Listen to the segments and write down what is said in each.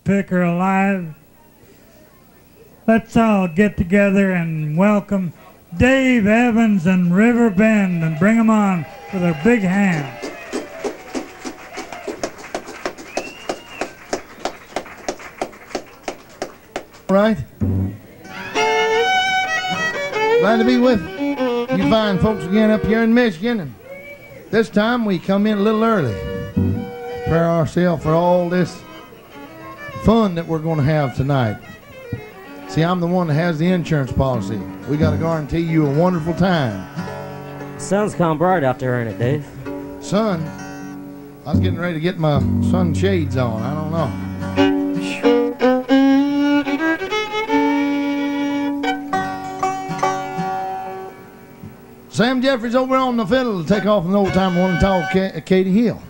picker alive. Let's all get together and welcome Dave Evans and River Bend and bring them on with a big hand. All right. Glad to be with you fine folks again up here in Michigan. And this time we come in a little early. Prepare ourselves for all this fun that we're going to have tonight. See, I'm the one that has the insurance policy. We got to guarantee you a wonderful time. Sun's come bright out there, ain't it, Dave? Sun? I was getting ready to get my sun shades on. I don't know. Sam Jeffries over on the fiddle to take off an old time one called Katie Hill.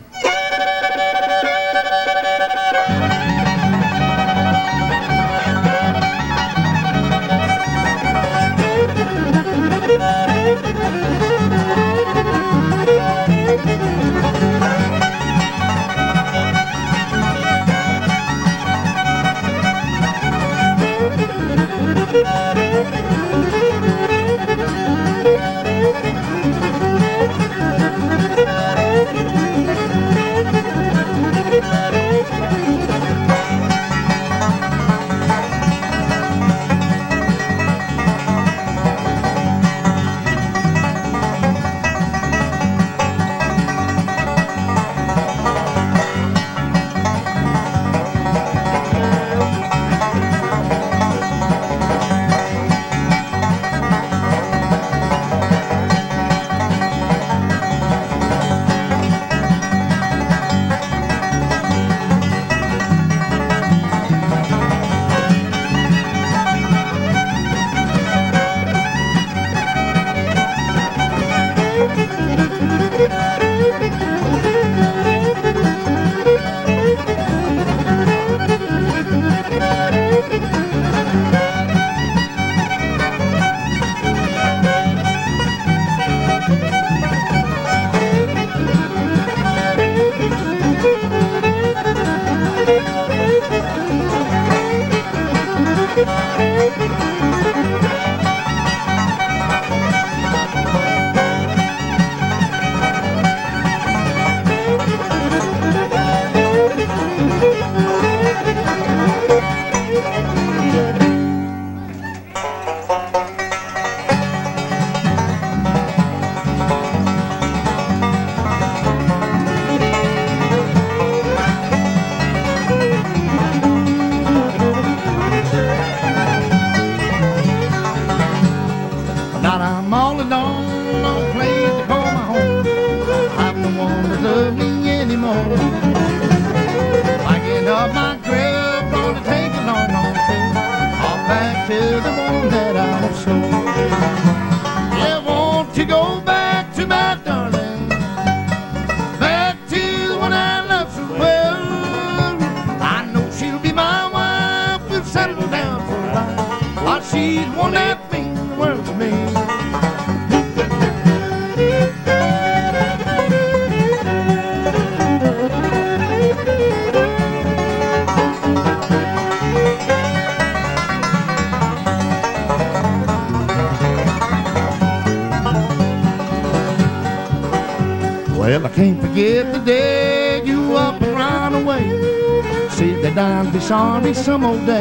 Well, I can't forget the day you up and ran away. Said that I'd be sorry some old day.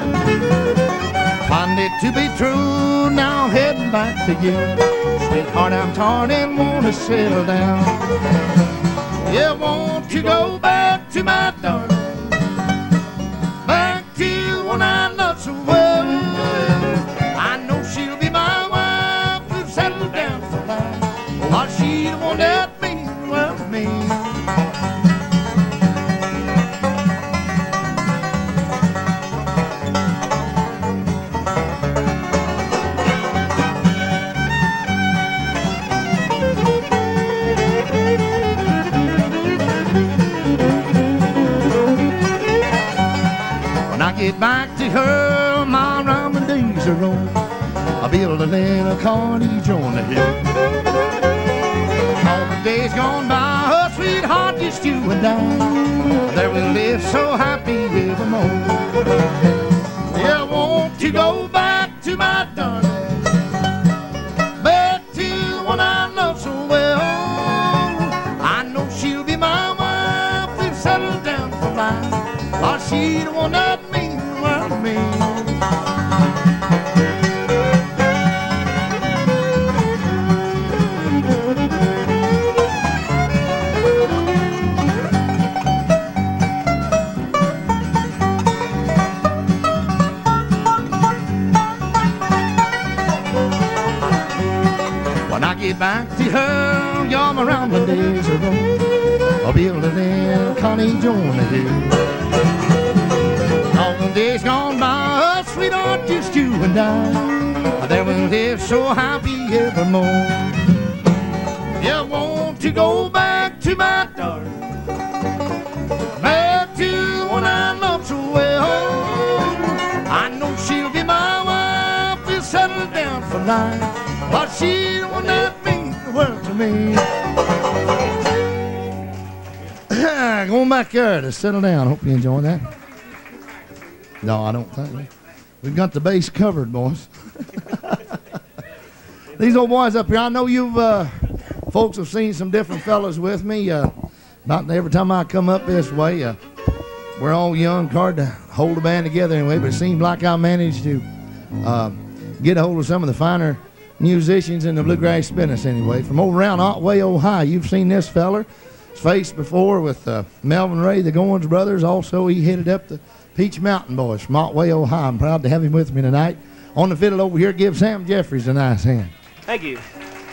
Find it to be true, now I'm heading back to you. Sweetheart, I'm torn and wanna settle down. Yeah, won't you go back to my darling? Back to when I loved so well. I know she'll be my wife, we'll settle down for life. Or she won't let me. Get back to her, my rhyming days are on. I build a little cottage on the hill. All the days gone by, her sweetheart, just you and I. There we'll live so happy evermore. Yeah, I want to go back to my darling, back to the one I love so well. I know she'll be my wife, we've settled down for life, while she the one that means the world to me. Get back to her, y'all around the days ago. I'll build a little Connie Jonah here. All the days gone by, sweetheart, just you and I. There we'll live so happy evermore. Yeah, I want to go back to my darling, back to the one I love so well. I know she'll be my wife, we'll settle down for life, but she the one that means the world to me. Going back there to settle down. Hope you enjoyed that. No, I don't think. We've got the bass covered, boys. These old boys up here, I know you've folks have seen some different fellas with me. About every time I come up this way, we're all young, hard to hold a band together anyway, but it seems like I managed to get a hold of some of the finer musicians in the bluegrass business anyway. From over around Otway, Ohio, you've seen this feller. His face before with Melvin Ray, the Goins brothers. Also, he headed up the Peach Mountain Boys from Otway, Ohio. I'm proud to have him with me tonight. On the fiddle over here, give Sam Jeffries a nice hand. Thank you.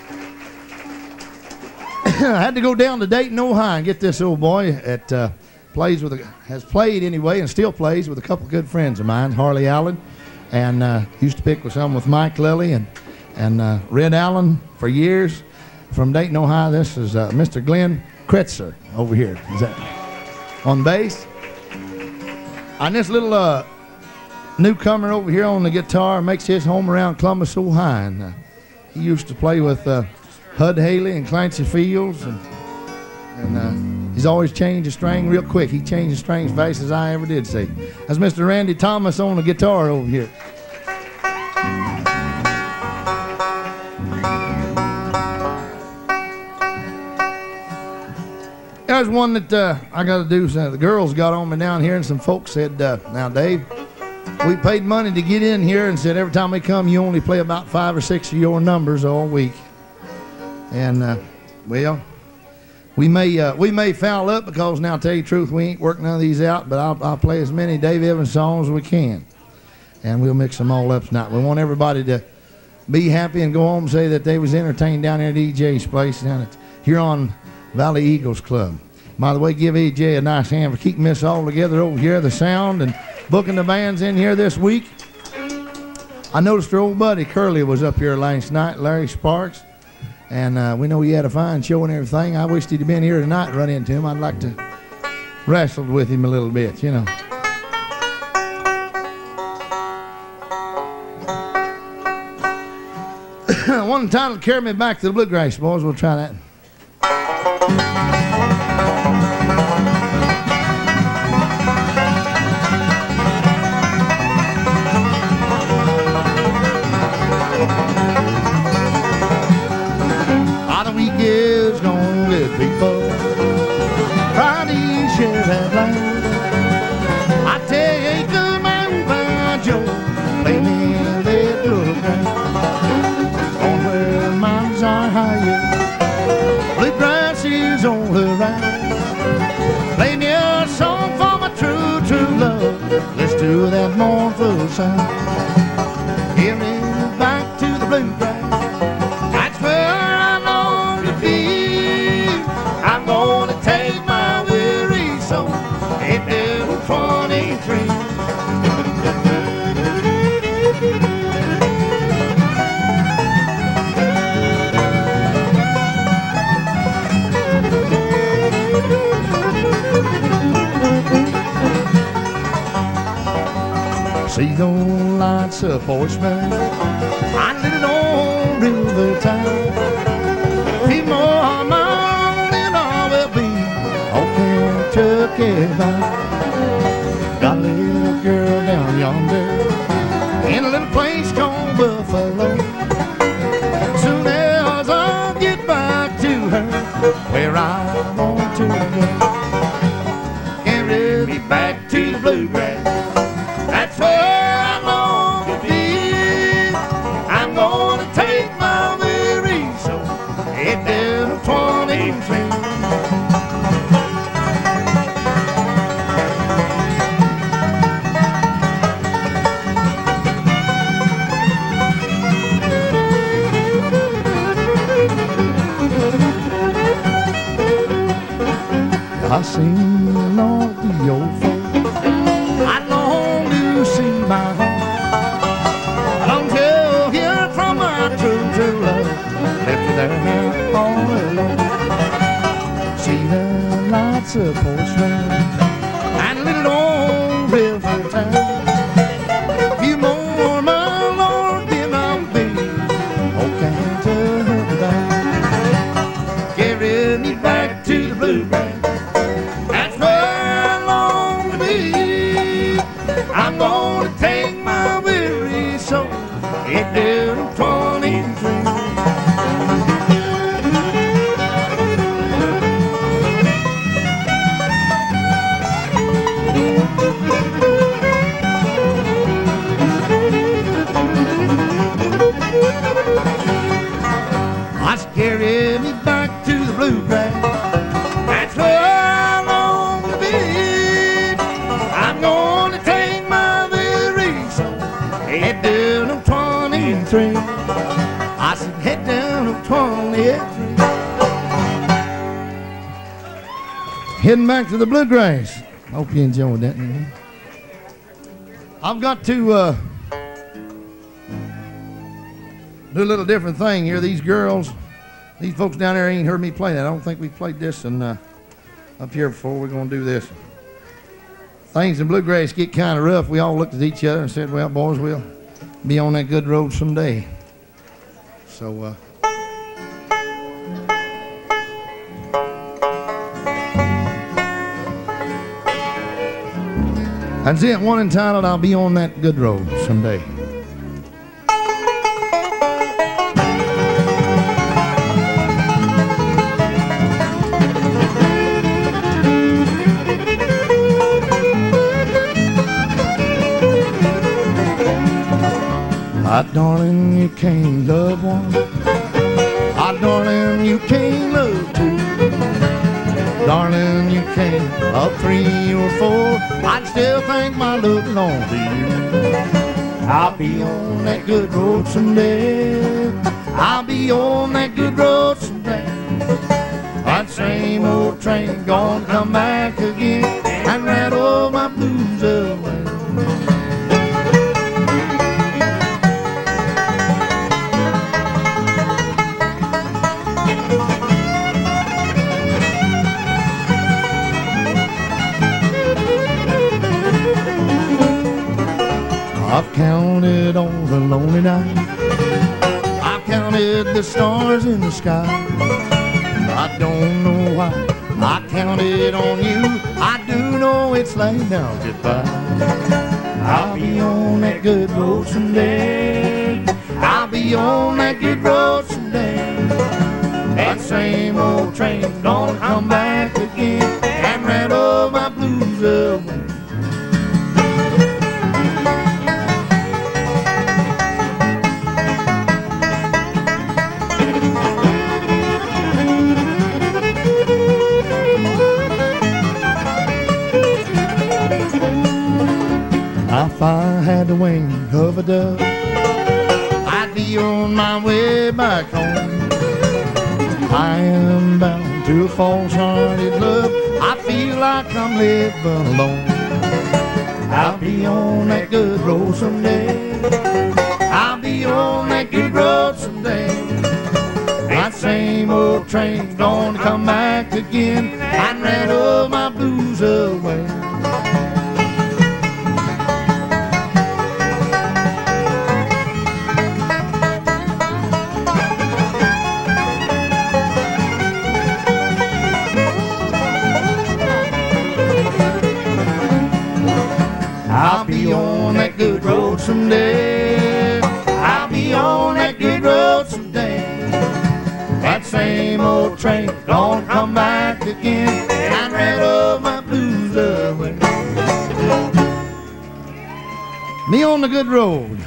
I had to go down to Dayton, Ohio and get this old boy that has played anyway and still plays with a couple of good friends of mine, Harley Allen, and used to pick with some with Mike Lilly and Red Allen for years. From Dayton, Ohio, this is Mr. Glenn Kretzer over here. Is that on bass? And this little newcomer over here on the guitar makes his home around Columbus, Ohio. And, he used to play with Hud Haley and Clancy Fields, and he's always changed a string real quick. He changed the strings as fast as I ever did see. That's Mr. Randy Thomas on the guitar over here. There's one that I got to do. The girls got on me down here, and some folks said, now, Dave, we paid money to get in here, and said every time we come, you only play about 5 or 6 of your numbers all week. And, well, we may foul up because, now, to tell you the truth, we ain't worked none of these out, but I'll play as many Dave Evans songs as we can. And we'll mix them all up tonight. We want everybody to be happy and go home and say that they was entertained down there at EJ's place down at Huron Valley Eagles Club. By the way, give EJ a nice hand for keeping this all together over here, the sound, and booking the bands in here this week. I noticed our old buddy Curly was up here last night, Larry Sparks, and we know he had a fine show and everything. I wished he'd have been here tonight and run into him. I'd like to wrestle with him a little bit, you know. One entitled Carry Me Back to the Bluegrass Boys. We'll try that. Is gonna let people try to share that land. I take a man by Joe, play me that bluegrass on where mountains are higher, bluegrass is all around. Play me a song for my true, true love. Let's do that mournful sound. Give me back to the bluegrass. That's where I long to be. I'm gonna take my weary soul in little 23. See those lights of horsemen, I lived on river town. Few more miles and I will be on Kentucky. Kentucky bound. Got a little girl down yonder in a little place called Buffalo. Soon as I get back to her, where I want to go, carry me back to the bluegrass. That's where I long to be. I'm gonna take my weary soul, head down 23. I seen all the old folks, I long to see my home. I long to hear from my true love, left there all alone. See the lights of Portsmouth and little old river town. Few more, my Lord, then I'll be old Kentucky bound. Carry me back to the bluegrass. I'm gonna take my weary soul, head down 23. I carry me back to the bluegrass. That's where I long to be. I'm gonna take head down of 23. I said head down of 23. Heading back to the bluegrass. Hope you enjoyed that. I've got to do a little different thing here. These girls, these folks down there ain't heard me play that. I don't think we've played this up here before. We're going to do this. Things in bluegrass get kind of rough. We all looked at each other and said, well, boys, we'll be on that good road someday. So, that's it. One entitled, I'll Be on That Good Road Someday. Ah, darling, you can't love one. Ah, darling, you can't love two. Darling, you can't love 3 or 4. I'd still think my love belongs to you. I'll be on that good road someday. I'll be on that good road someday. That same old train gonna come back again and rattle my blues away. I've counted all the lonely nights. I've counted the stars in the sky. I don't know why I counted on you. I do know it's laying down goodbye. I'll be on that good road someday. I'll be on that good road someday. That same old train's gonna come back again and rattle my blues away. If I had the wing of a dove, I'd be on my way back home. I am bound to a false-hearted love. I feel like I'm living alone. I'll be on that good road someday. I'll be on that good road someday. That same old train's gonna come back again and rattle my blues away. be on that good road someday. I'll be on that good road someday. That same old train gonna come back again, and I'm rid of my blues away. Me on the good road.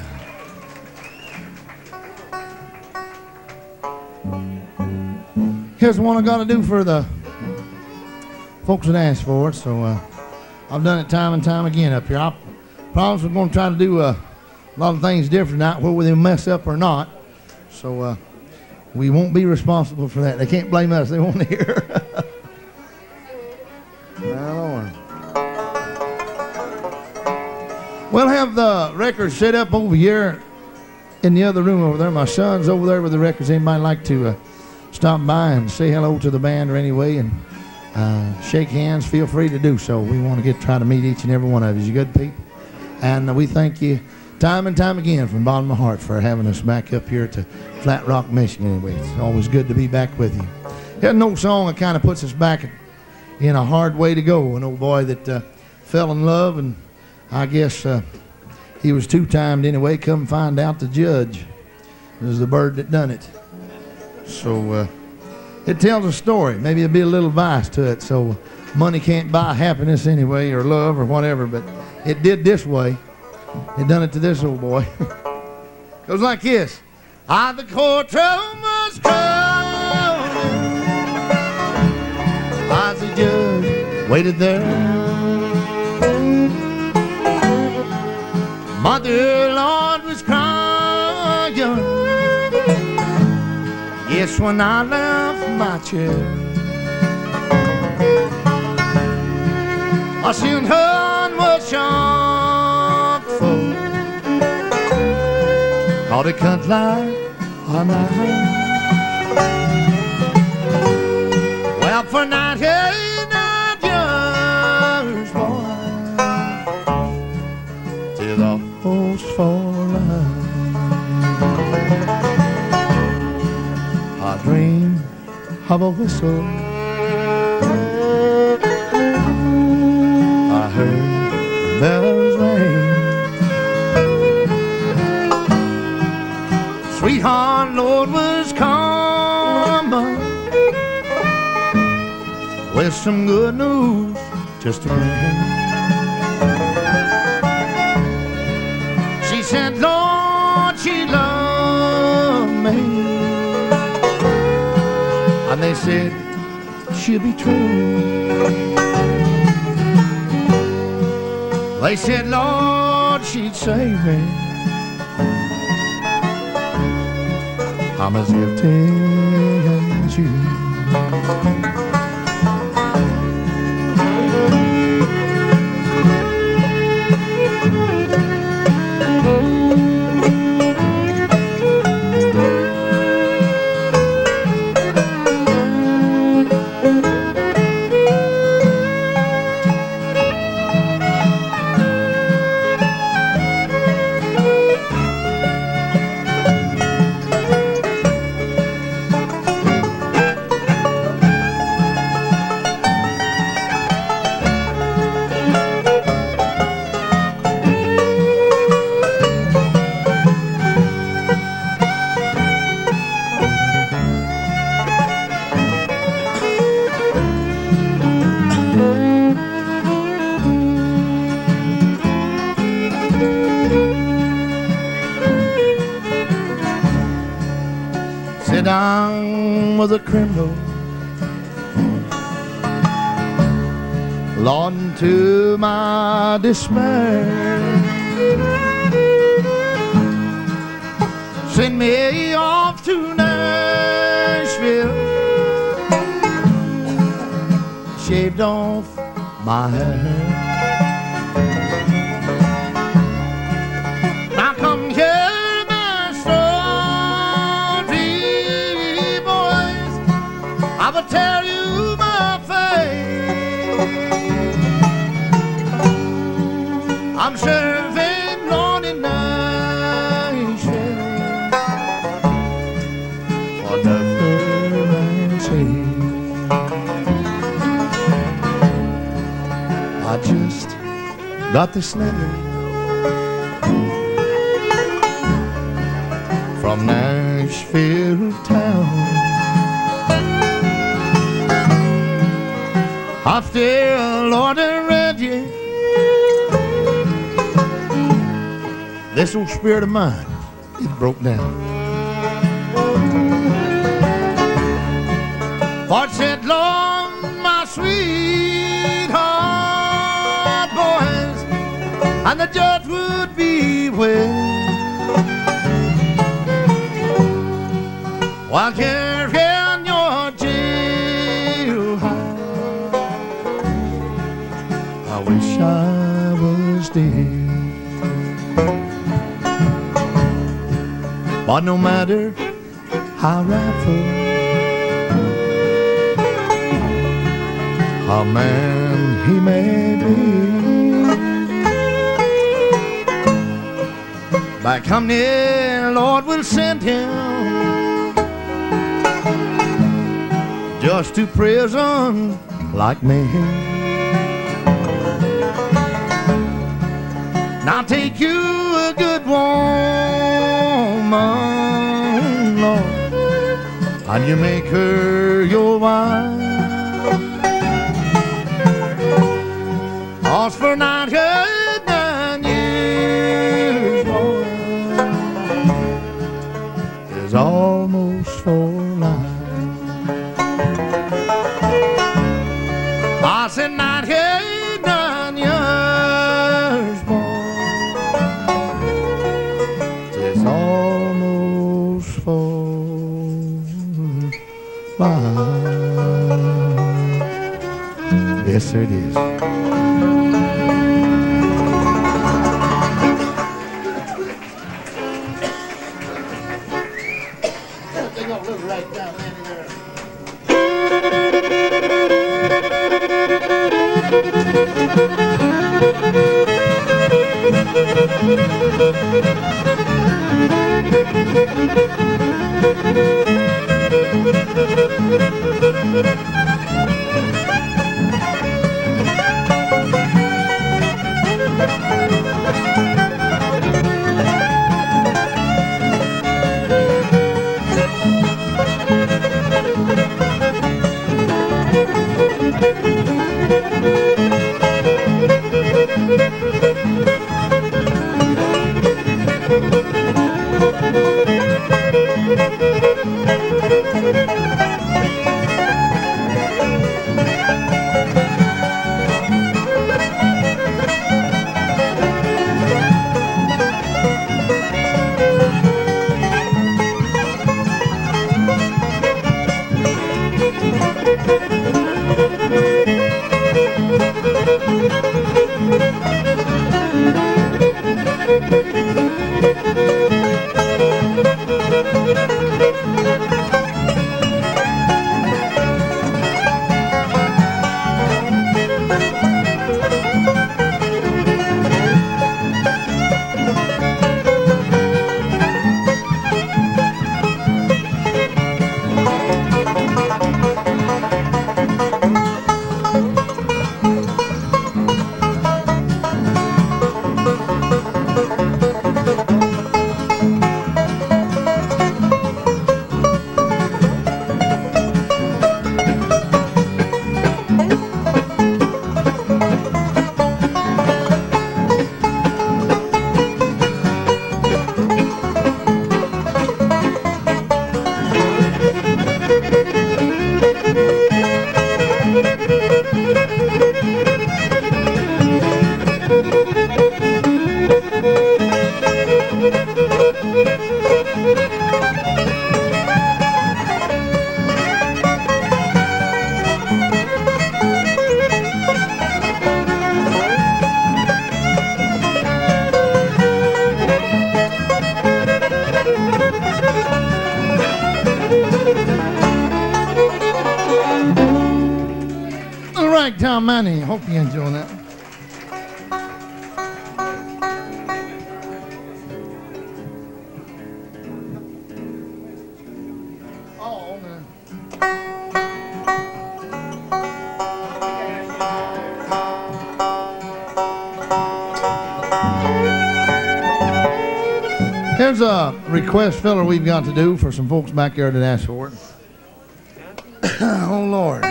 Here's the one I gotta do for the folks that asked for it, so I've done it time and time again up here. I promise we're gonna try to do a lot of things different tonight, whether they mess up or not. So we won't be responsible for that. They can't blame us. They won't hear. We'll have the records set up over here in the other room over there. My son's over there with the records. Anybody like to stop by and say hello to the band or anyway and shake hands, feel free to do so. We want to try to meet each and every one of you. You good people? And we thank you time and time again from the bottom of my heart for having us back up here to Flatrock, Michigan. Anyway, it's always good to be back with you. Here's an old song that kind of puts us back in a hard way to go. An old boy that fell in love, and I guess he was two-timed anyway. Come find out the judge was the bird that done it. So it tells a story. Maybe there'll be a little advice to it. So money can't buy happiness anyway, or love, or whatever, but it did this way. It done it to this old boy. Goes like this. The courtroom was crowded as the judge waited there. My dear Lord was crying. Yes, when I left my chair, I seen her was shocked for, caught it cut like on my hand. Well, for 99 years, boy, till the host for life. I dream of a whistle. I heard the bells ring. Sweetheart, Lord was coming with some good news just to bring. She said, Lord, she loved me. And they said, she'll be true. They said, Lord, she'd save me. I'm as guilty as you. Sit down with a criminal, Lord, to my despair. Send me off to Nashville, shaved off my hair. Now come hear my story, boys. I will tell you my fate. I'm serving Lord in Nashville for nothing and change. I just got this letter from Nashville town. I'm still ordering Reggie. This old spirit of mine is broke down. For it said, Lord, my sweetheart boys, and the judge would be well while carrying your jailhouse. I wish I was dead. But no matter how rightful a man he may be, by company, Lord will send him just to prison like me. Now take you a good woman, Lord, and you make her your wife. Cause for 99 years, Lord, is almost for life. I said 99 years, boy, is almost for life. Yes, sir, it is. Ragtime Manny, hope you enjoy that. Oh, man. There's a request filler we've got to do for some folks back there that asked for it. Oh, Lord.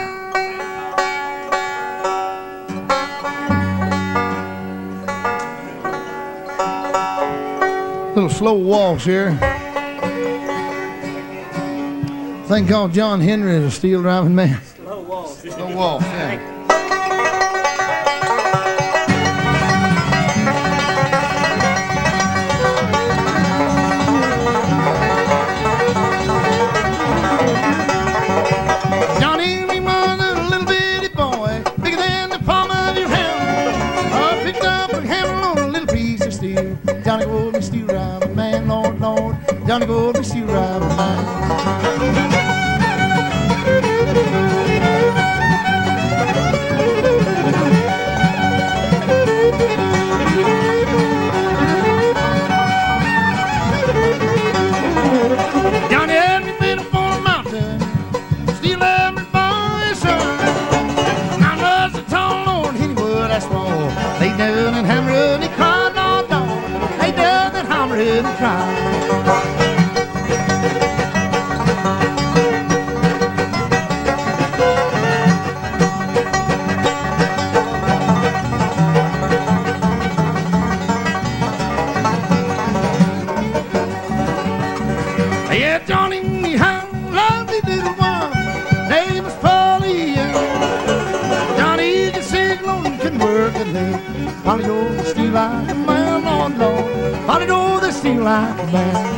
Little slow waltz here. Thing called John Henry is a steel driving man. Slow waltz. Slow waltz, yeah. Johnny go be steel driving man, Lord, Lord. Johnny go be steel driving man. Johnny had me been up on a mountain, steel every boy's son. Now was a tall Lord, he would ask for. Laid down and hammered and he cried, Lord, Lord. They done that hammered and cried. Yeah, Johnny, how lovely little one. Name was Polly. Johnny could sing alone and couldn't work a leg. Polly go the steel like a man, Lord, Lord. Polly go the steel like a man.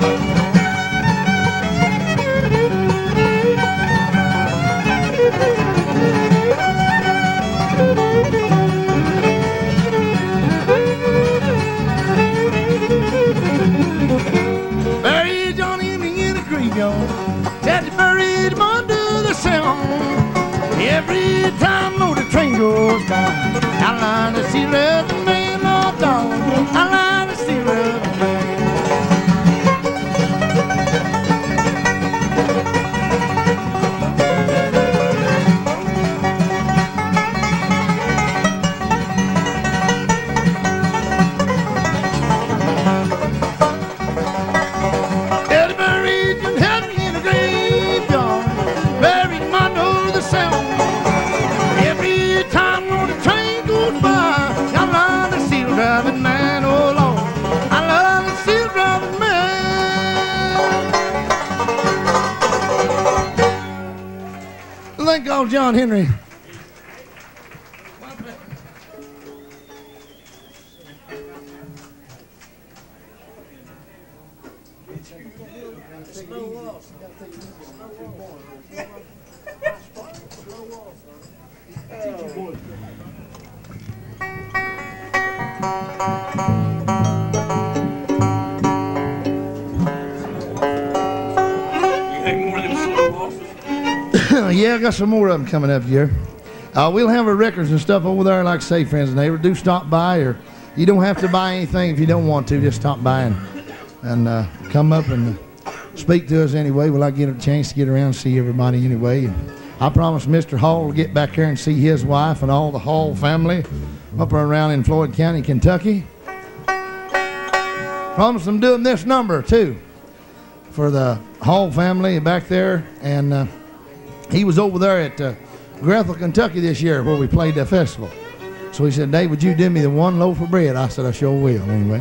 Buried Johnny in a graveyard. Daddy buried him under the sound. Every time the train goes by, I line to see red man, Lord, dog. I line to see red man. Daddy buried and had me in a graveyard. Buried him under the sound. Every time the train goes by, I love the steel driving man, oh Lord. I love the steel driving man. Thank God, John Henry. Yeah, I got some more of them coming up here. We'll have our records and stuff over there. Like I say, friends and neighbors, do stop by, or you don't have to buy anything if you don't want to. Just stop by and come up and speak to us anyway. We'll get a chance to get around and see everybody anyway. And I promise Mr. Hall to get back here and see his wife and all the Hall family up around in Floyd County, Kentucky. Promise them doing this number too for the Hall family back there. And he was over there at Grethel, Kentucky this year where we played that festival. So he said, Dave, would you do me the one loaf of bread? I said, I sure will, anyway.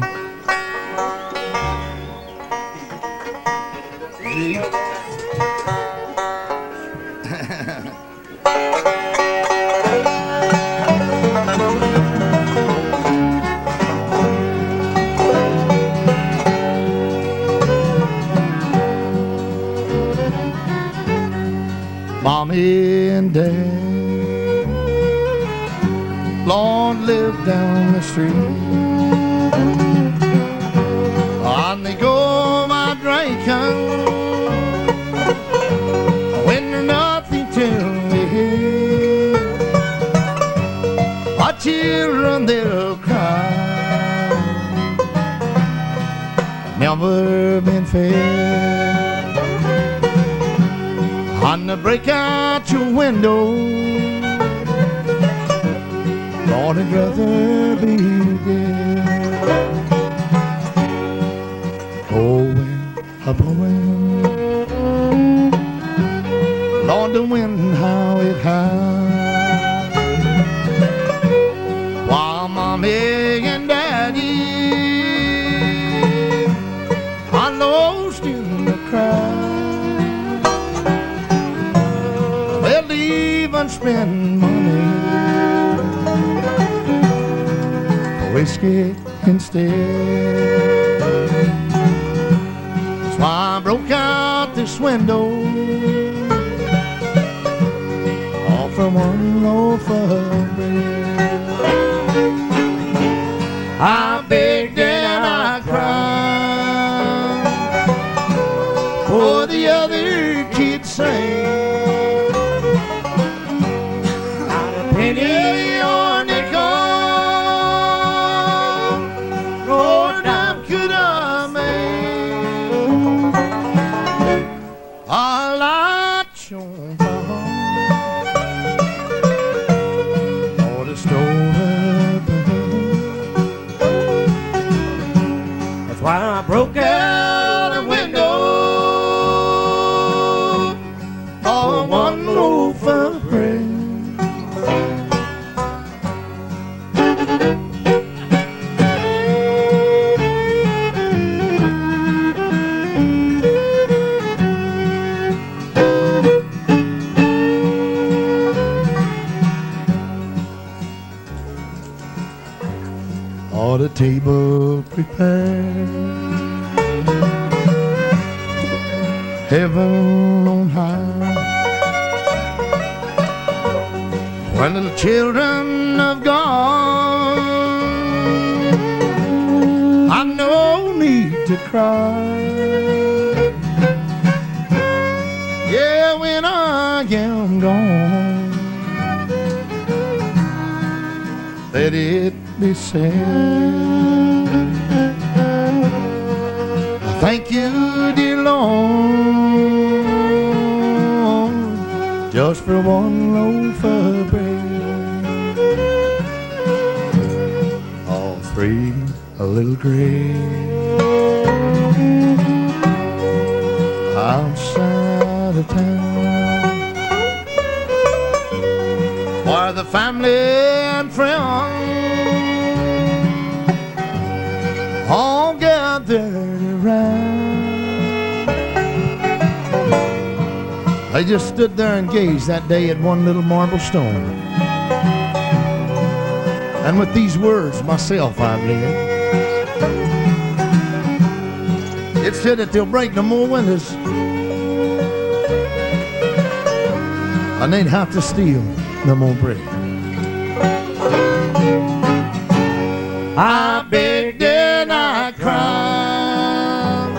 Mommy and Dad, Lord, live down the street. On they go, my drinking, when there's nothing to me. Our children, they'll cry, never been fair. On the break out your window, Lord, I'd rather be dead. the wind how it howled, while Mommy and Daddy are lost in the crowd. They'll even spend money for whiskey instead. That's why I broke out this window, all for one loaf of bread. I begged and I cried for the other kids sang, not a penny or nickel or dime could I make. A light shone for the store. That's why I broke out a window for one loaf of bread. All the table prepared, heaven on high, when little children of God, I no need to cry. Yeah, when I am gone, let it be said, thank you, dear Lord, just for one loaf of bread. All three a little grave outside of town, where the family and friends all gathered around. I just stood there and gazed that day at one little marble stone, and with these words myself I read. It said that they'll break no more windows, and they'd have to steal no more bread. I begged and I cried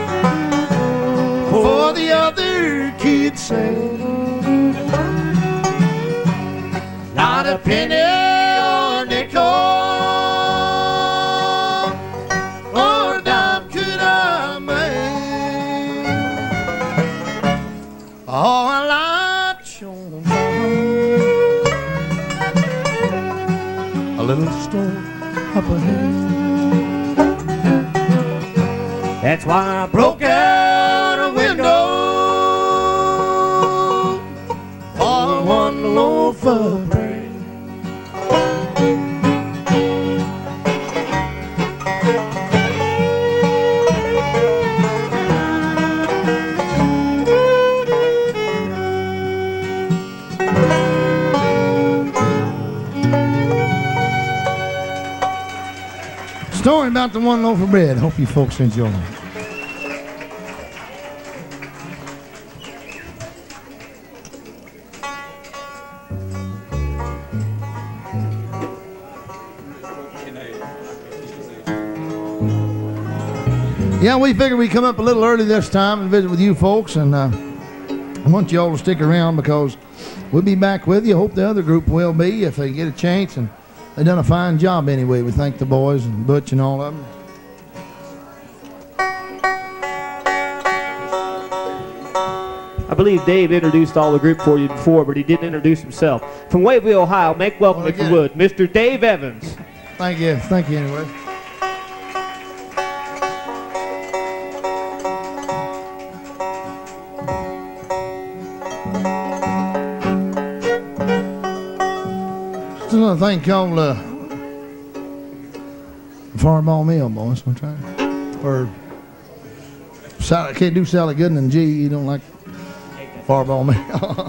for the other kids say, not a penny or nickel or dime could I make. Oh, a light shone a little store up ahead. That's why I broke out a window for one loaf of bread. Story about the one loaf of bread. Hope you folks enjoy it. Yeah, we figured we'd come up a little early this time and visit with you folks, and I want you all to stick around because we'll be back with you. Hope the other group will be if they get a chance, and they done a fine job anyway. We thank the boys and Butch and all of them. I believe Dave introduced all the group for you before, but he didn't introduce himself. From Waveville, Ohio, make welcome, if you would, Mr. Dave Evans. Thank you. Thank you anyway. little thing called Fireball Meal, boys. I'm trying. Or salad, can't do salad good and G. You don't like Fireball Meal.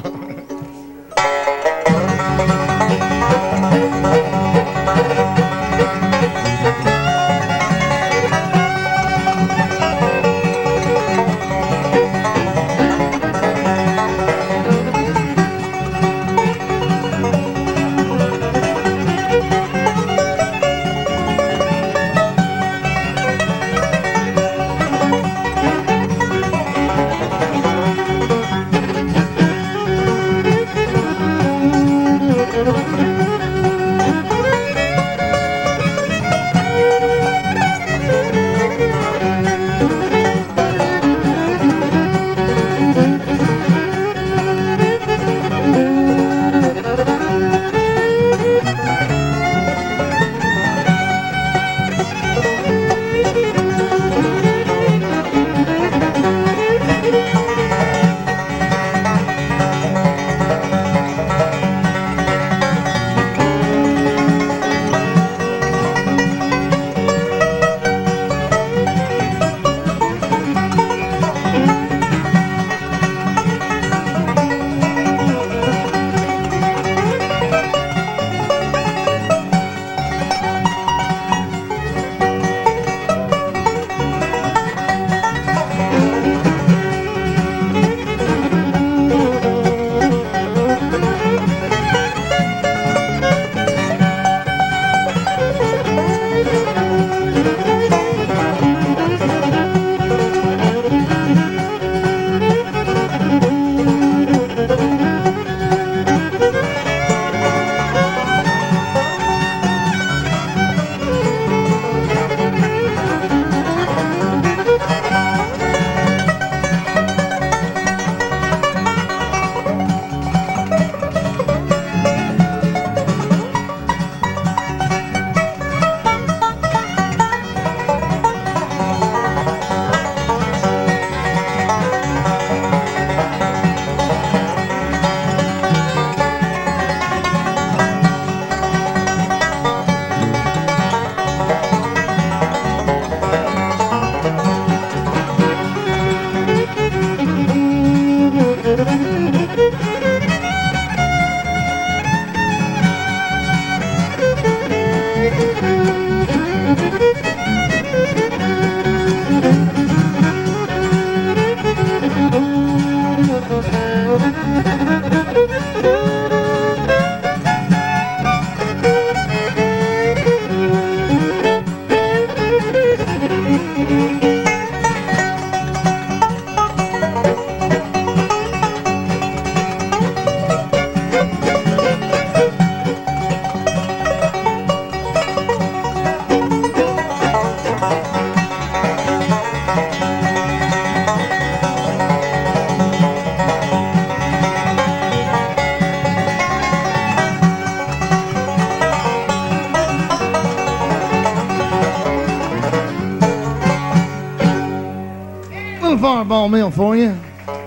Fireball Meal for you.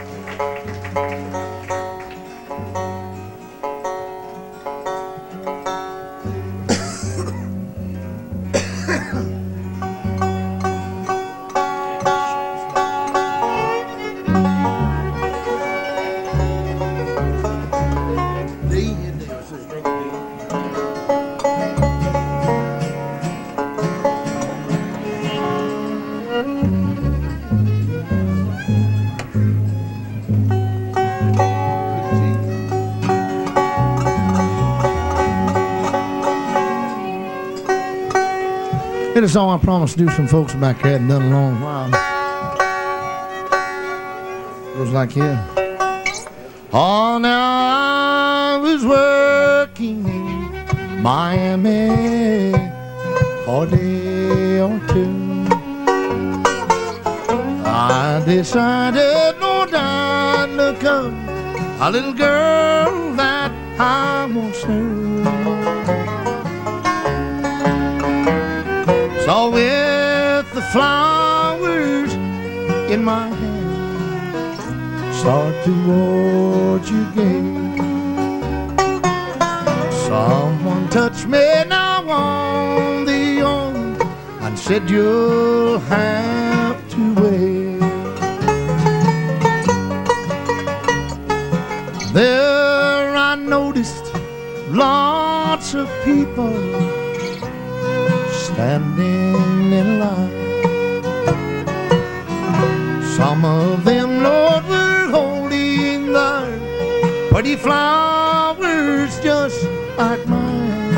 It is all I promised to do. Some folks back here hadn't done in a long while. Goes like here. Oh, now I was working in Miami for a day or two. I decided no doubt to come a little girl that I won't serve. So with the flowers in my hand, start towards your gate. Someone touched me now on the arm and said you'll have to wait. There I noticed lots of people standing in line. Some of them, Lord, were holding their pretty flowers just like mine.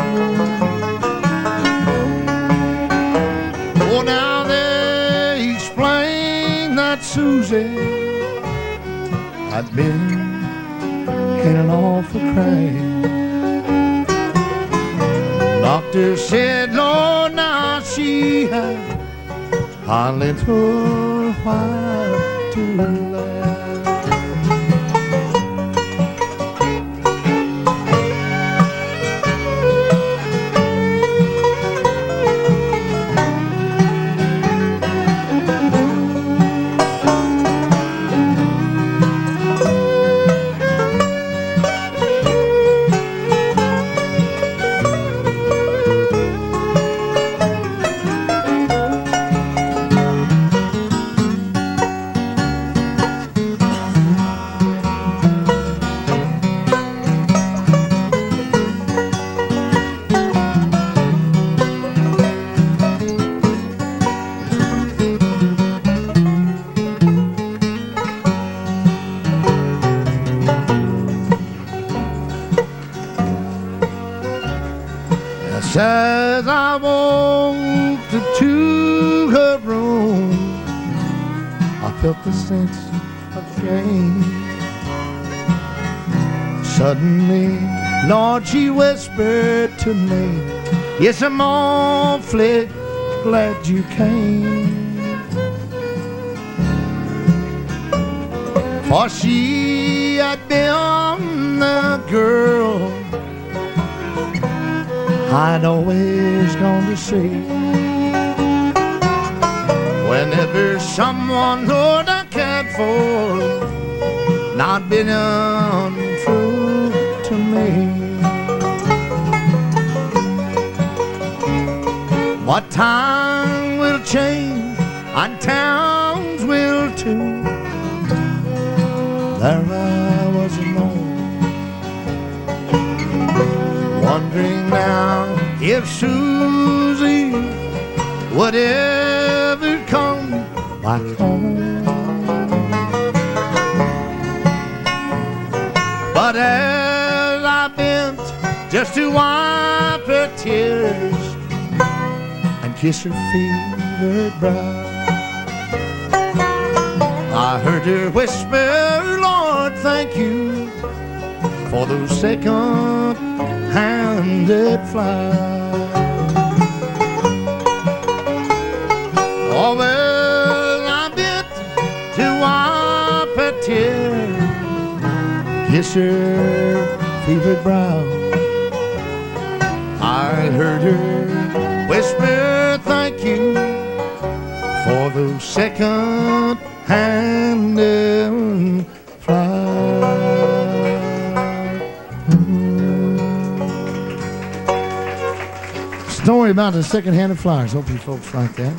Oh, now they explained that Susie had been in an awful crash. Doctor said, Lord, now she had a little while to last. As I walked into her room, I felt the sense of shame. Suddenly, Lord, she whispered to me, yes, I'm awfully glad you came. For she had been the girl I'd always gone to see. Whenever someone, Lord, I cared for not been untrue to me. But time will change and towns will too. There I was alone, wondering now if Susie would ever come back home. But as I bent just to wipe her tears and kiss her fevered brow, I heard her whisper, Lord, thank you for those second-handed flowers. Oh, well, I bent to wipe her tears, kiss her fevered brow. I heard her whisper, thank you for those second-handed flowers. Story about the second-handed flowers. Hope you folks like that.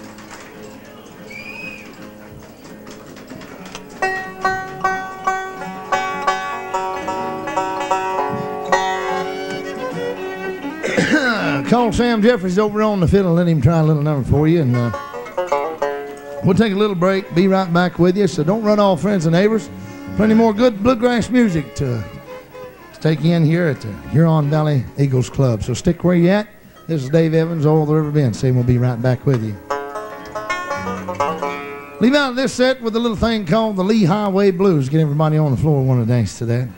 Call Sam Jeffries over on the fiddle. Let him try a little number for you, and we'll take a little break. Be right back with you. So don't run off, friends and neighbors. Plenty more good bluegrass music to take in here at the Huron Valley Eagles Club. So stick where you at. This is Dave Evans, All the River Bend, saying we'll be right back with you. Leave out of this set with a little thing called the Lee Highway Blues. Get everybody on the floor who want to dance to that.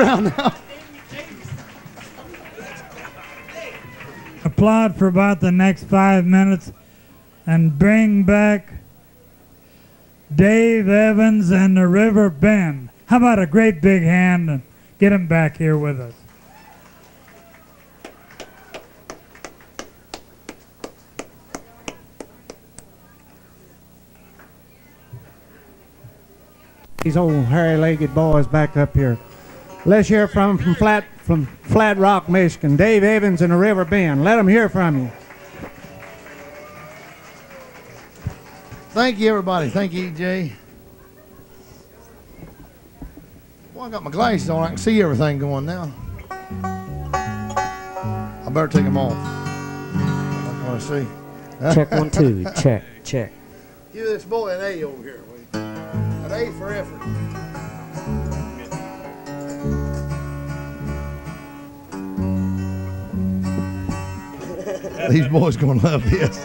around now. Applaud for about the next 5 minutes and bring back Dave Evans and the River Bend. How about a great big hand and get him back here with us. These old hairy-legged boys back up here. Let's hear from Flatrock, Michigan. Dave Evans and the River Bend. Let them hear from you. Thank you, everybody. Thank you, EJ. Well, I got my glasses on. I can see everything going now. I better take them off. I want to see. Check 1, 2. Check, check. Give this boy an A over here. An A for effort. These boys gonna love this.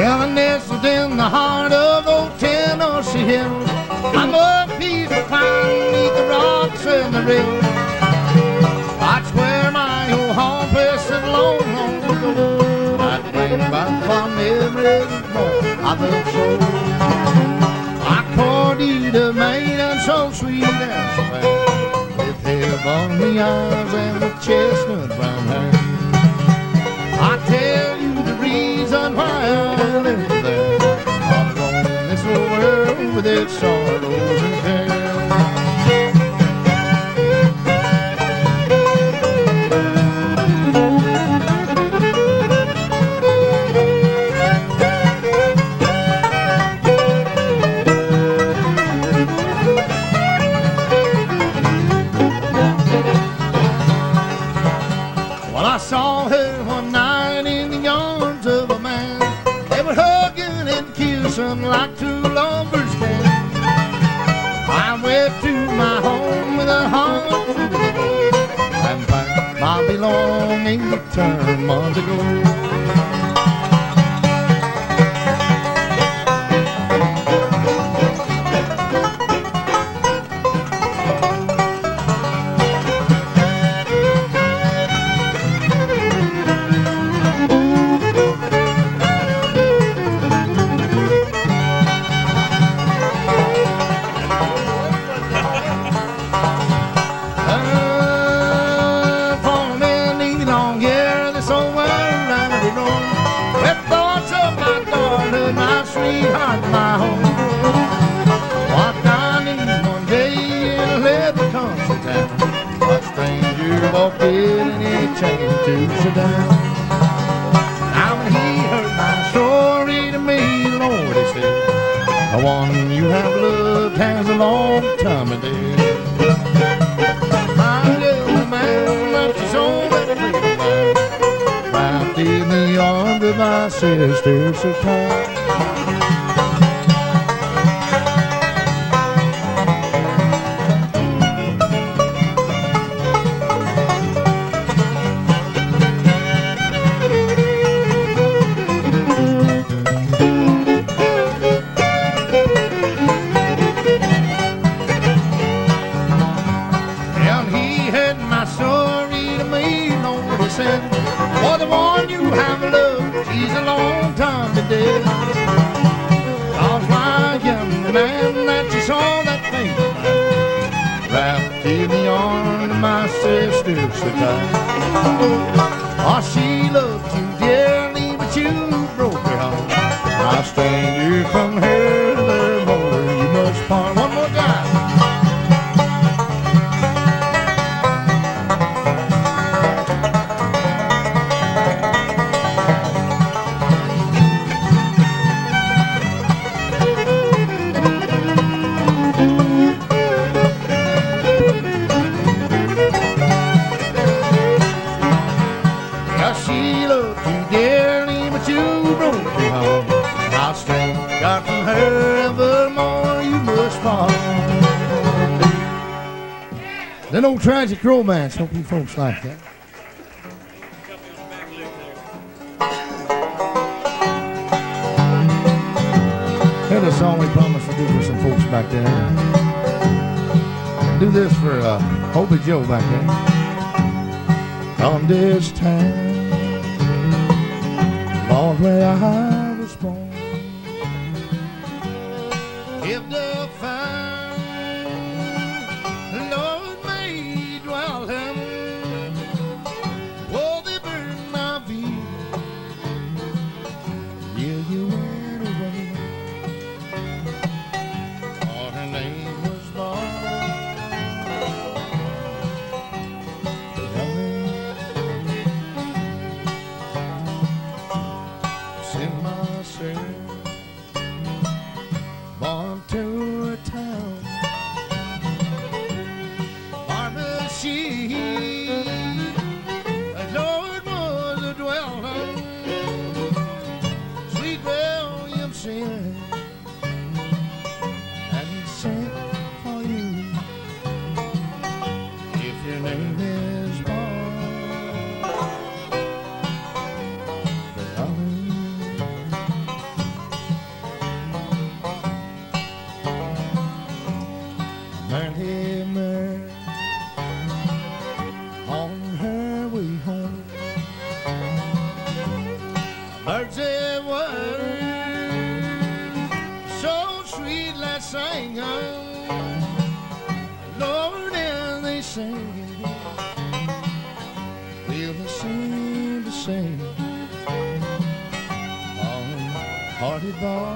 Well, I nestled in the heart of old Tennessee Hills. I'm a piece of pine beneath the rocks and the rills. I'd swear my old home place had long, long ago. I'd bring back fond memories more I love so. I called you the maiden so sweet and so fair, with hair on the eyes and the chestnut brown hair. I tell you the reason why I live there, all alone in this old world with its sorrows and cares. Well, I saw her one night in the arms of a man. They were hugging and kissing like two lovers can. I went to my home with a heart full of gold, and packed my belongings to turn months ago. Sweetheart, my home. Walked down in one day in a little country town. A stranger walked in and he changed to sit down. Now when he heard my story to me, Lord, he said, the one you have loved has a long time dead. My little man left his own little man, wrapped in the arms of my sister so tight. For the one you have loved, she's a long time dead. Cause my young man that you saw that thing wrapped in the arm of my sister so tight. Oh, she loved you dearly, but you broke her heart. I'll stand you from her evermore, you must part. One more time. She loved you dearly, but you broke her heart. I'll stand guard from her evermore, you must fall. That old tragic romance, hope you folks like that. Here's a song we promised to do for some folks back there. Do this for Hobie Joe back there. On this town, Lord, where I was born, if the fire, Lord, may dwell in, oh, they burn my feet. Yeah, you went away, oh, her name was Lord. Born to a town, Barbara, she, Lord, was a dwelling, sweet Williamson, and he sent for you, if your name is Bob. sing, Lord, and they sing. Well, they seem to sing, hearted boy.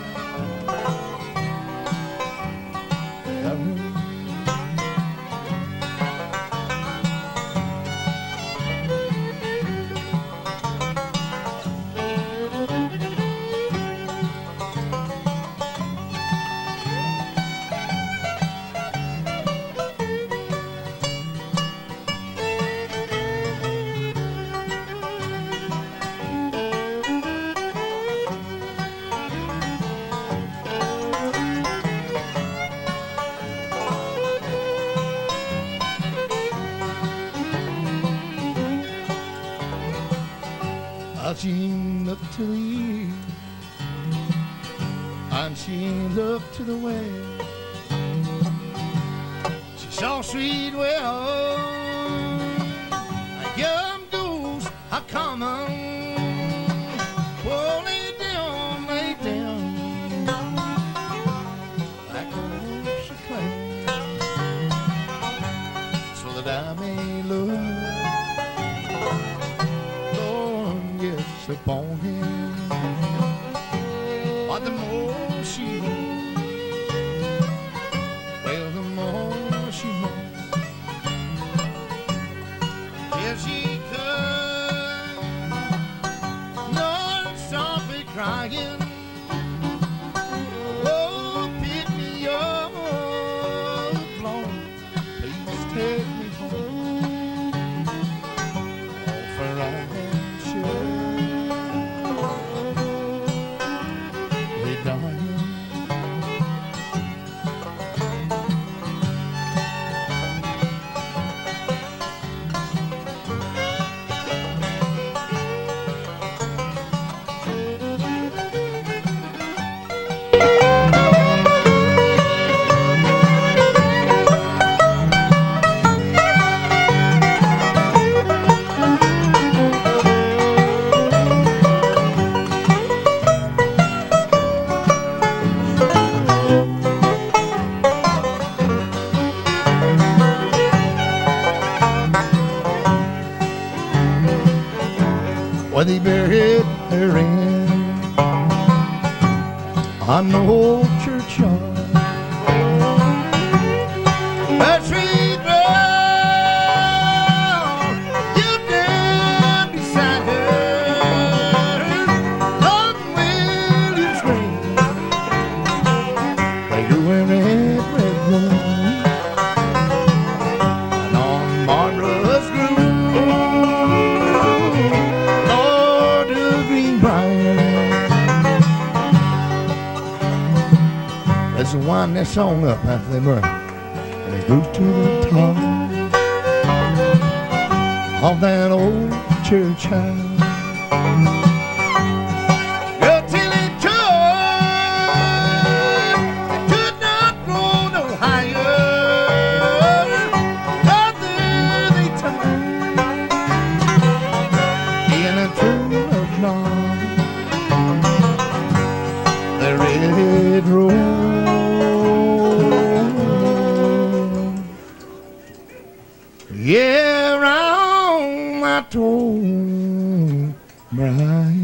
She looked to the east, and she looked to the west. She saw sweet well, a young goose a coming. Oh, lay down, like a she claimed, so that I may look upon him. But the more she moves, well, the more she moves. Here she comes, non-stoply crying. Oh, pick me up, Lord, please take me home. Oh, for I am sure where they buried her in an old churchyard. A tree ground you down beside her, on William's grave. They grew in red rose, and on Barbara's grove. Let's wind that song up after they burn. And it goes to the top of that old church house. Well, till it turned, it could not go no higher. After they turned in a true of love, the red rose. Yeah, round my toe, Brian.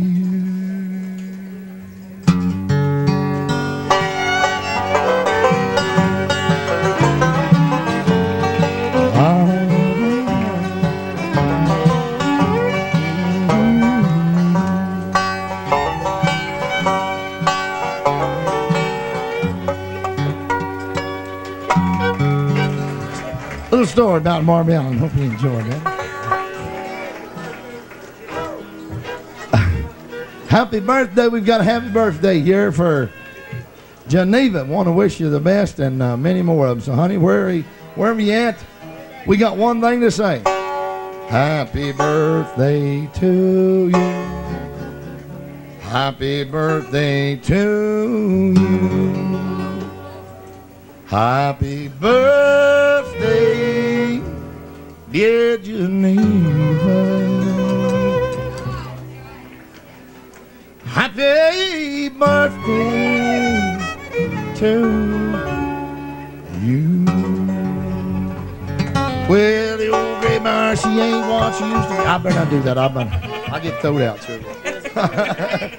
Little story about Marby Allen. Hope you enjoyed that. Happy birthday. We've got a happy birthday here for Geneva. Want to wish you the best and many more of them. So, honey, wherever you at, we got one thing to say. Happy birthday to you. Happy birthday to you. Happy birthday, dear Geneva. Happy birthday to to you. Well, the old gray mare, she ain't what she used to be. I better not do that. I get thrown out to her.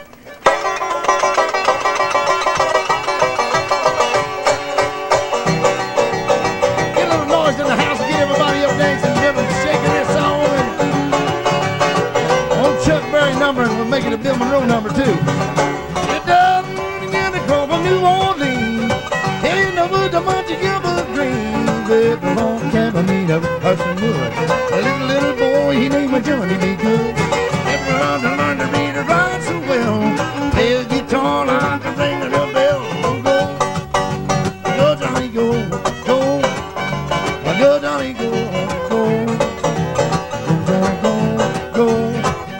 We're making a Bill Monroe number too. It doesn't get a call from New Orleans. Ain't no wood to munch a gilbert green. With the long cabin of Hudson Wood. A little boy, he named Johnny be good. Never had to learn to read or write so well. Play a guitar like a ring of a bell. Go, go, Johnny, go, go. Go, Johnny, go, go. Go, Johnny, go, go.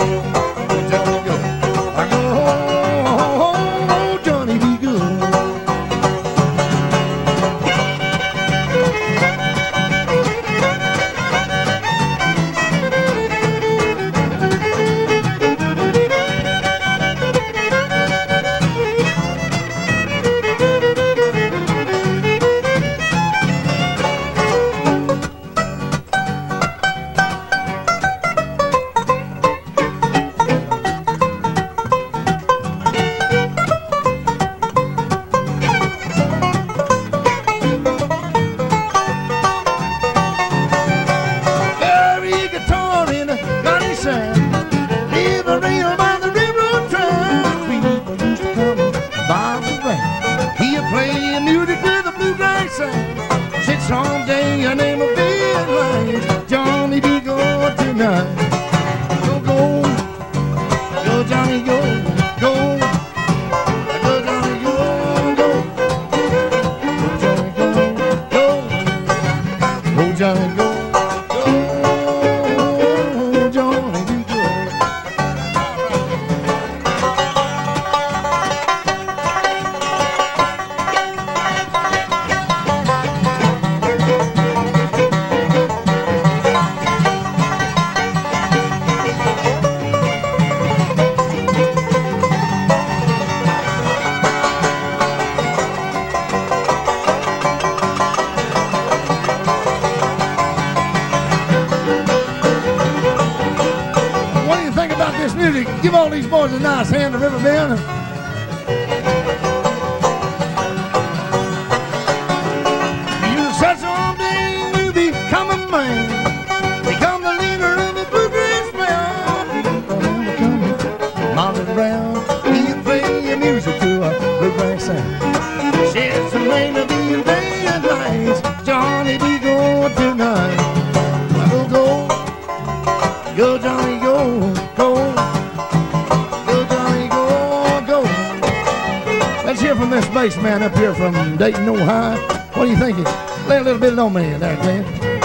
Give all these boys a nice hand to River Bend. You said someday you'll become a man, become the leader of the bluegrass band. Molly Brown, he'll play your music to a bluegrass sound. Said some rain to be in day and night. Johnny be going tonight. Go, go, go, Johnny, go, go. Let's hear from this bass man up here from Dayton, Ohio. What do you think? Lay a little bit on me there, Glenn.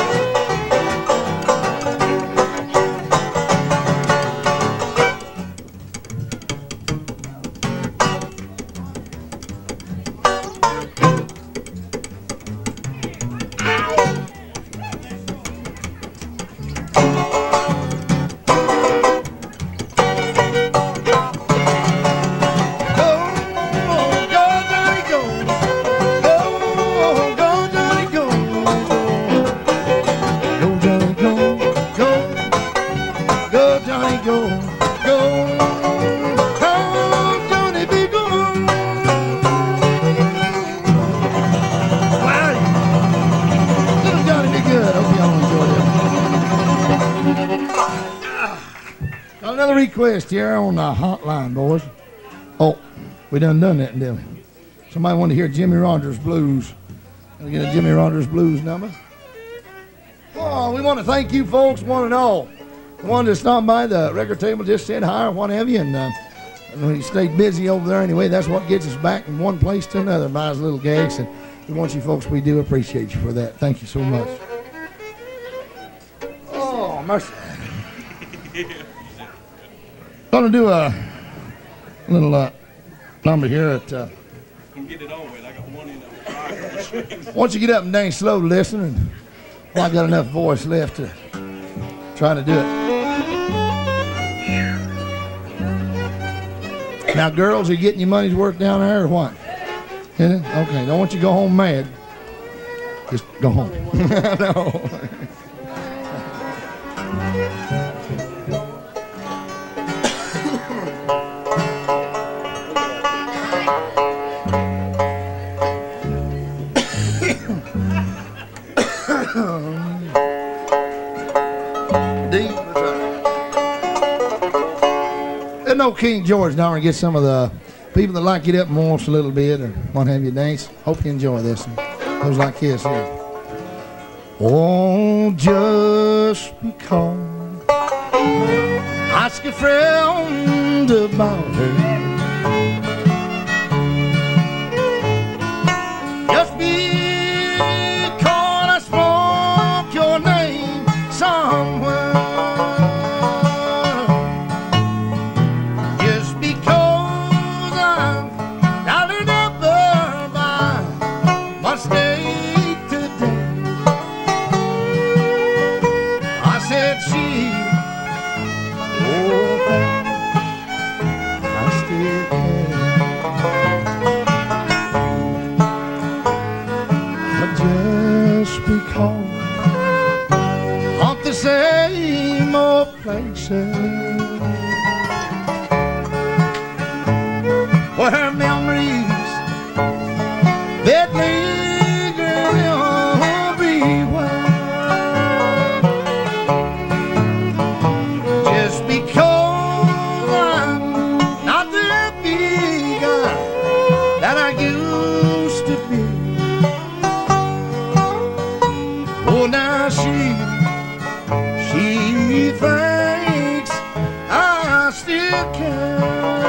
Request here on the hotline, boys. Oh, we done that, didn't we? Somebody wanted to hear Jimmy Rogers Blues. Can we get a Jimmy Rogers Blues number? Oh, we want to thank you folks, one and all. The one that stopped by the record table, just said hi or what have you, and we stayed busy over there anyway. That's what gets us back from one place to another, buys little gags, and we want you folks, we do appreciate you for that. Thank you so much. Oh, mercy. Gonna do a little number here at. Get it over with. I got one in. Once you get up and dang slow to listen, and well, I got enough voice left to try to do it. Now, girls, are you getting your money's worth down there or what? Is it? Okay, don't want you to go home mad. Just go home. No. There's no King George now. Get some of the people that like get up and waltz a little bit or want to have you dance. Hope you enjoy this. Goes like this here. Oh, just because I ask a friend about her, just because I spoke your name somewhere. Same old places where memories that linger everywhere. Just because I'm not the big guy that I used to be. Oh, now she thinks I still care.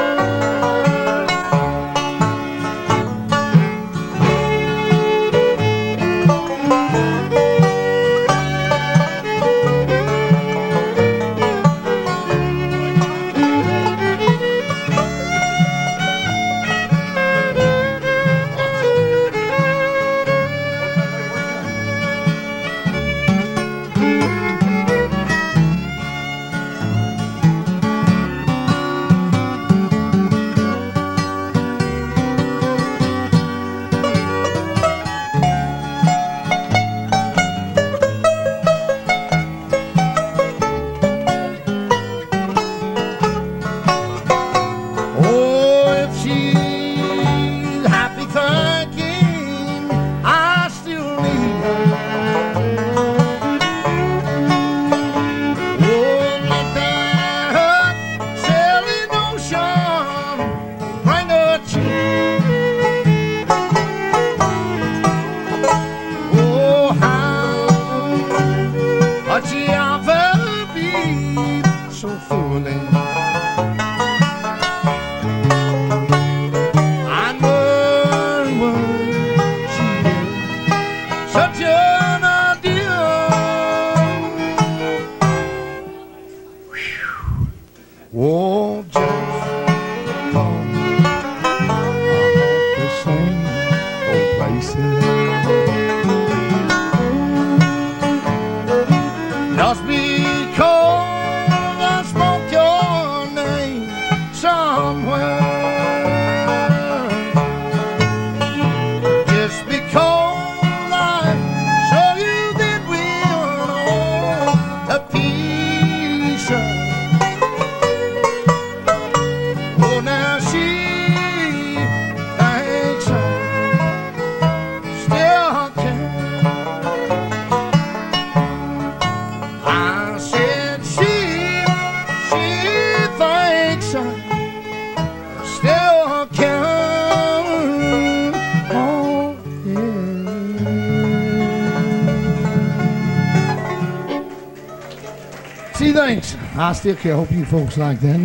Thanks. I still care. Hope you folks like that.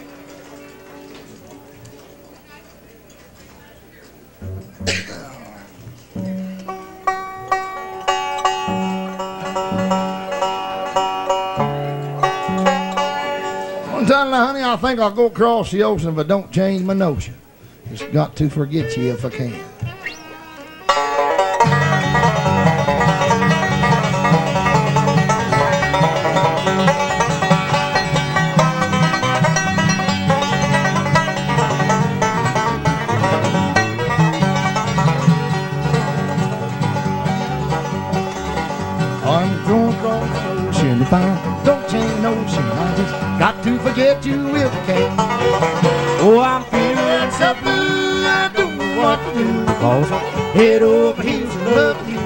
One time now, honey, I think I'll go across the ocean if I don't change my notion. Just got to forget you if I can. get you with a cane. Oh, I'm feeling so blue, I don't know what to do, because I'm head over heels in love with you.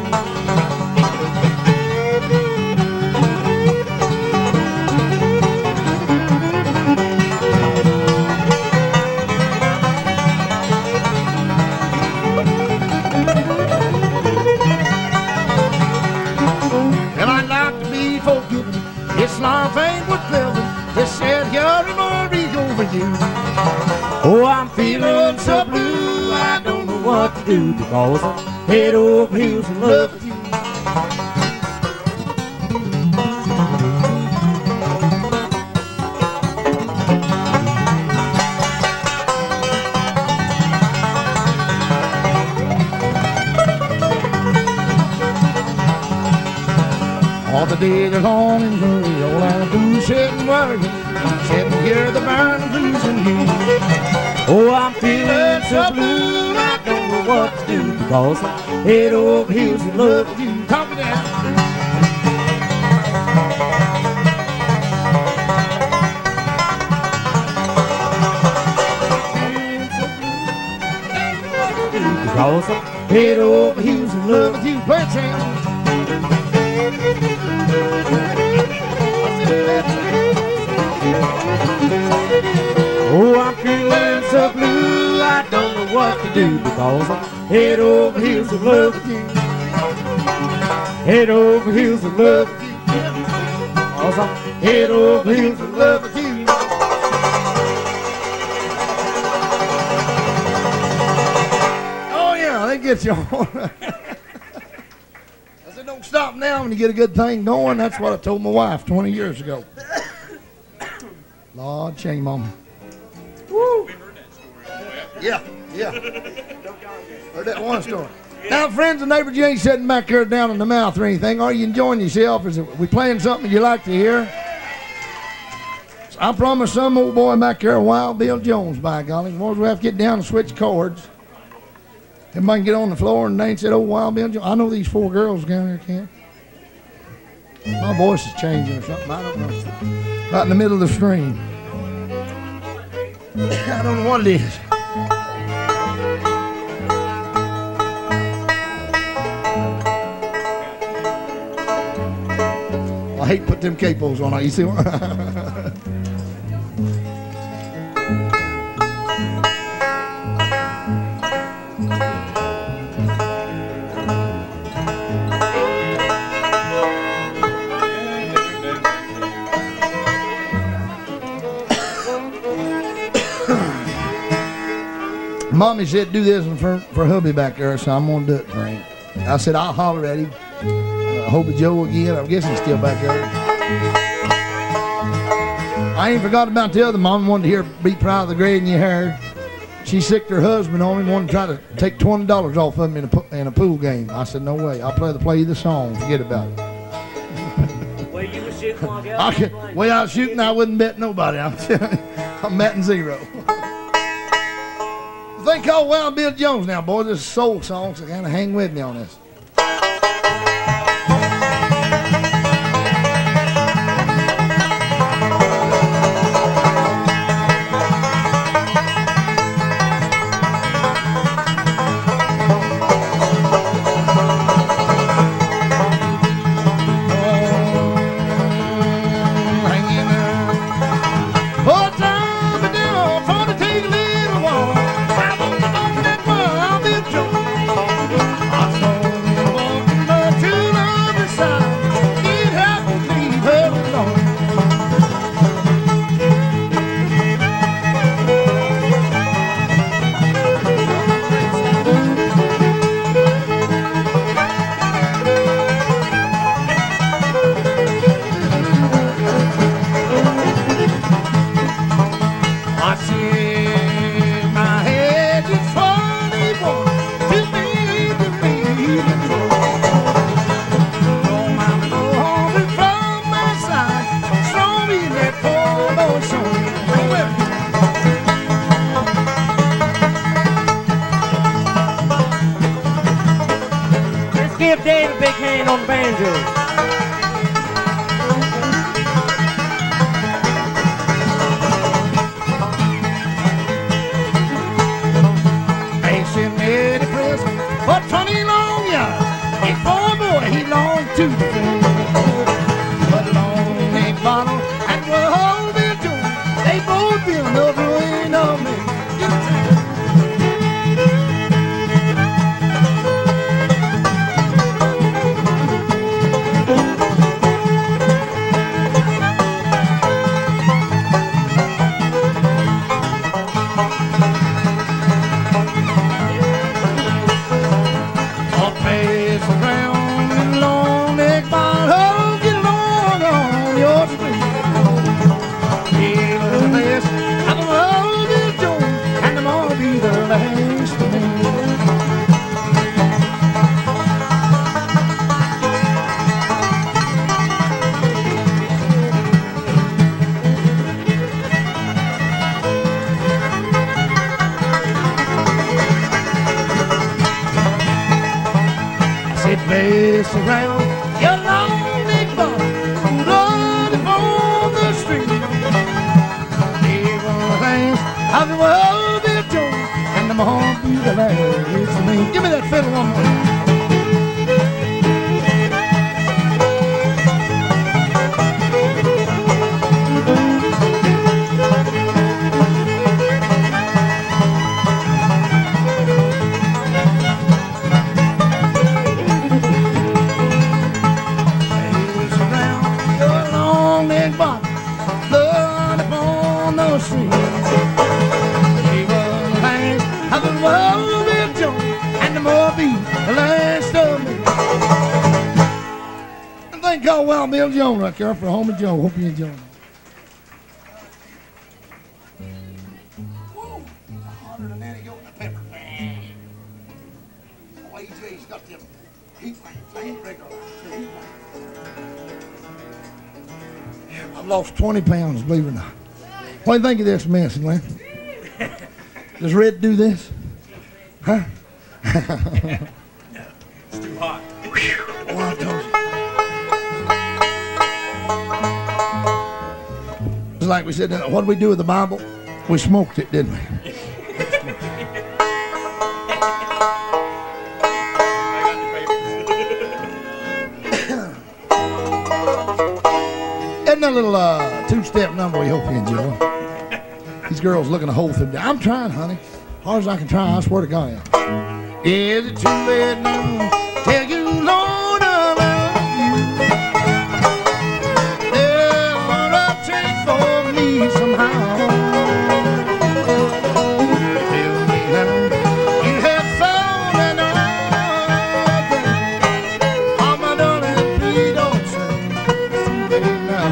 Well, I'd like to be forgiven. This life ain't worth living. This sad here and worry over you. Oh, I'm feeling so blue, I don't know what to do, because I'm head over heels in love with you. All the day they're long and hurry, all I do is sit and worry, sit and hear the burning blues in you. Oh, I'm feeling so blue, I don't know what to do, because I'm head over heels in love with you. Talk me down. Because I'm head over heels in love with you. Play it, Sam. Oh, I'm feeling so blue, I don't know what to do, because I'm head over heels in love with you. Head over heels in love with you. Because I'm head over heels in love with you. Oh, yeah, they get you on. I said, don't stop now when you get a good thing going. That's what I told my wife 20 years ago. Lord, shame on me. Woo. Yeah, yeah. Heard that one story. Now, friends and neighbors, you ain't sitting back here down in the mouth or anything. Are you enjoying yourself? Is we playing something you like to hear? I promised some old boy back there a Wild Bill Jones, by golly. Boys, we have to get down and switch chords. Everybody can get on the floor and they ain't said, oh, Wild Bill Jones. I know these 4 girls down there can. My voice is changing or something. I don't know. Right in the middle of the stream. I don't know what it is. I hate to put them capos on it. You see what? Mommy said do this one for hubby back there, so I'm going to do it for him. I said I'll holler at him. Hobie Joe again. I guess he's still back there. I ain't forgot about the other mom. Wanted to hear Be Proud of the Grade in Your Hair. She sicked her husband on him. Wanted to try to take $20 off of him in a pool game. I said no way. I'll play you the song. Forget about it. Well, you were shooting like way I was shooting, I wouldn't bet nobody. I'm betting 0. The thing called Wild Bill Jones now, boys. This is a soul song, so kind of hang with me on this. Give Dave a big hand on the banjo. 20 long years. His poor boy, he longed to be free. But long neck bottle and whoa, Bill Jones, they both been the ruin of me. Face around your long neck ball, run upon the street. Even the last of the world is Jones, and the more be the last of me. Give me that fiddle one more. Thank God, well, Bill Jones right there for Homie Joe. Hope you enjoy it. Whoa, harder than that, go in the pepper. Boy, he's got them heat lamps. I ain't regular. I've lost 20 pounds, believe it or not. What do you think of this mess, Glenn? Does Red do this? Huh? No, it's too hot. Oh, I told you. It's like we said, what did we do with the Bible? We smoked it, didn't we? Isn't that a little two-step number we hope you enjoy? These girls looking to hold them down. I'm trying, honey. Hard as I can try, I swear to God. Is it too late now? Tell you, Lord, I love you. There's a change for me somehow. Tell me now, you have found another. Oh, my darling, please don't say it's too late now.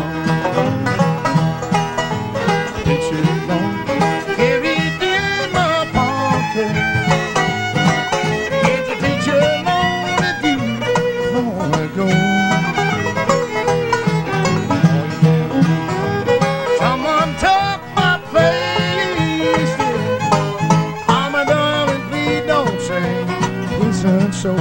It should not carry it in my pocket. It's a teacher long with you long ago. Someone took my place. Oh, my darling, please don't say this and so.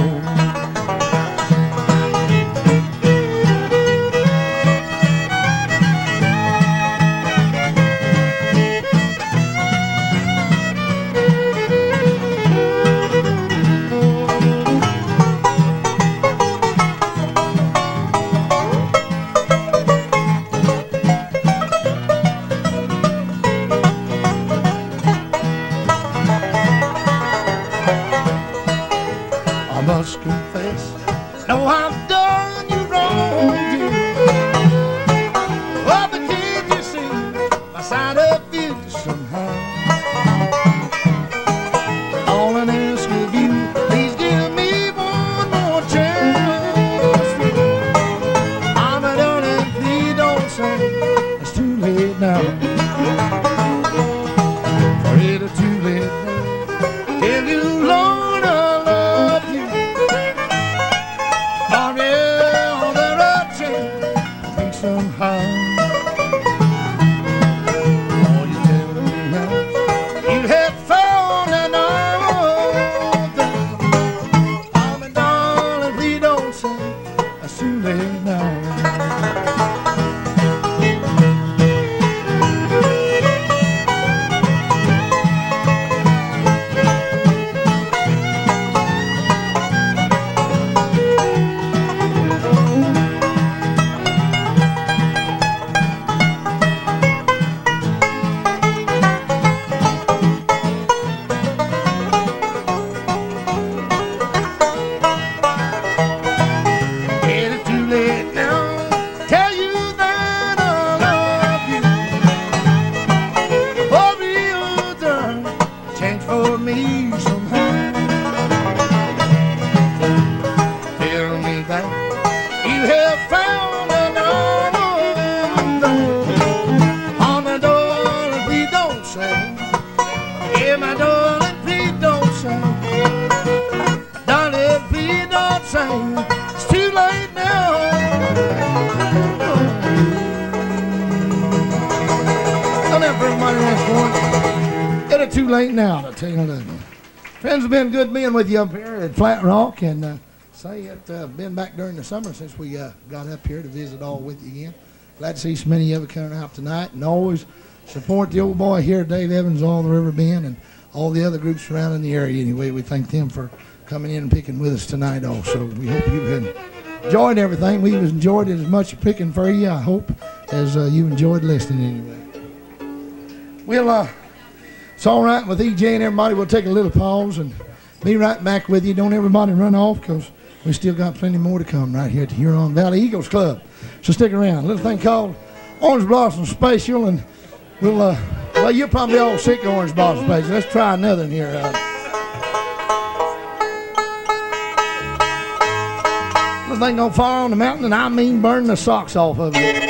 I must confess, no, I've done you wrong, dear. Oh, but can't you see my side of it somehow? All I ask of you, please give me one more chance. I'm a darling, please don't say it's too late now. For it's too late now. Tell you, Lord, I love you. be somehow. Tell me that you have found another thing. Oh, my darling, please don't say. Yeah, my darling, please don't say. Darling, please don't say. It's too late now. Don't ever everybody ask for it. It's too late now to tell you that. Friends, have been good being with you up here at Flatrock, and say it's been back during the summer since we got up here to visit all with you again. Glad to see so many of you coming out tonight, and always support the old boy here, Dave Evans, all the River Bend, and all the other groups surrounding the area. Anyway, we thank them for coming in and picking with us tonight also. We hope you've enjoyed everything. We've enjoyed it as much picking for you, I hope, as you enjoyed listening anyway. We'll, it's all right with EJ and everybody. We'll take a little pause and be right back with you. Don't everybody run off, because we still got plenty more to come right here at the Huron Valley Eagles Club. So stick around. A little thing called Orange Blossom Special, and we'll, well, you're probably all sick of Orange Blossom Special. Let's try another one here. Little thing gonna fall on the mountain, and I mean burn the socks off of it.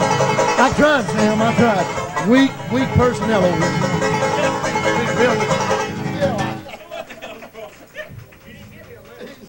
I tried, Sam, I tried. Weak personnel over here.